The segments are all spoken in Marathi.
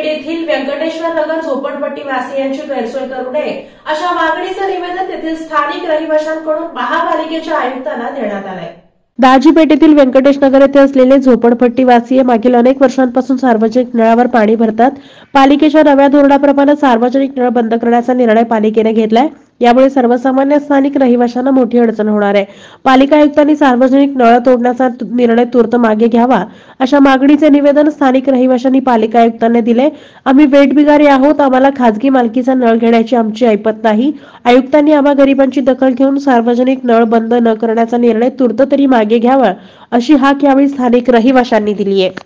येथील व्यंकटेश्वर नगर झोपडपट्टी वासियांची गैरसोय करू नये अशा मागणीचं निवेदन तेथील स्थानिक रहिवाशांकडून महापालिकेच्या आयुक्तांना देण्यात आलंय। दाजी पेठेतील व्यंकटेश नगर येथे असलेले झोपडपट्टी वासीय मागील अनेक वर्षांपासून सार्वजनिक नळावर पाणी भरतात। पालिकेच्या नव्या धोरणाप्रमाणे सार्वजनिक नळ बंद करण्याचा निर्णय पालिकेने घेतलाय। यामुळे सर्वसामान्य स्थानिक रहिवाशांना मोठी अडचण होणार आहे। पालिका आयुक्तांनी सार्वजनिक नळ तोडण्याचा निर्णय तूर्त मागे घ्यावा अशा मागणीचे निवेदन स्थानिक रहिवाशांनी पालिका आयुक्तांना दिले। आम्ही वेठबिगारी आहोत, आम्हाला खाजगी मालकीचा नळ घेण्याची आमची ऐपत नाही। आयुक्तांनी आम्हा गरिबांची दखल घेऊन सार्वजनिक नळ बंद न करण्याचा निर्णय तूर्त तरी मागे घ्यावा अशी हाक यावेळी स्थानिक रहिवाशांनी दिली आहे।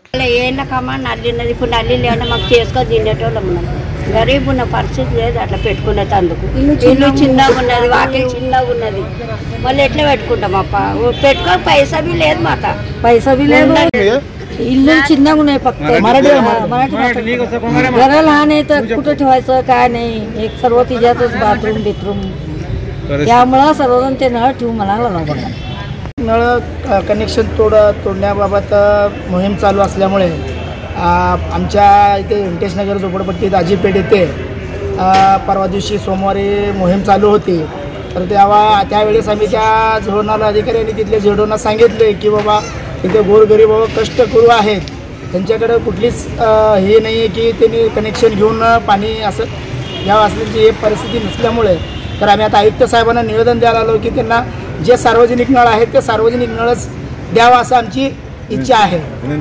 గరీబున్న పరిస్థితి లేదు, అట్లా పెట్టుకునేందుకు ఇల్లు చిన్నగా ఉన్నది, వాకిలి చిన్నగా ఉన్నది, మళ్ళీ ఎట్లా పెట్టుకుంటాం అప్ప? పెట్టుకో పైసా బి లేదు, మాకు పైసా బి లేదు, इल्लू चिन्ह नाही, फक्त घरा लहान आहे तर कुठं ठेवायचं काय नाही, एक सर्व तिच्यातच बाथरूम बिथरूम, त्यामुळं सर्वजण ते नळ ठेवू म्हणाला नव्हतं। नळ कनेक्शन तोडण्याबाबत मोहीम चालू असल्यामुळे आमच्या इथे व्यंकटेश नगर झोपडपट्टी दाजी पेठ येथे परवा दिवशी सोमवारी मोहीम चालू होती। तर त्यावेळेस आम्ही त्या झोनल अधिकाऱ्यांनी तिथल्या झेडोंना सांगितले की बाबा इथे गोरगरीब कष्टकरू आहेत, त्यांच्याकडे कुठलीच हे नाही आहे की त्यांनी कनेक्शन घेऊन पाणी असं घ्यावं असल्याची एक परिस्थिती नसल्यामुळे तर आम्ही आता आयुक्त साहेबांना निवेदन द्यायला आलो की त्यांना जे सार्वजनिक नळ आहेत ते सार्वजनिक नळच द्यावा असं आमची इच्छा आहे।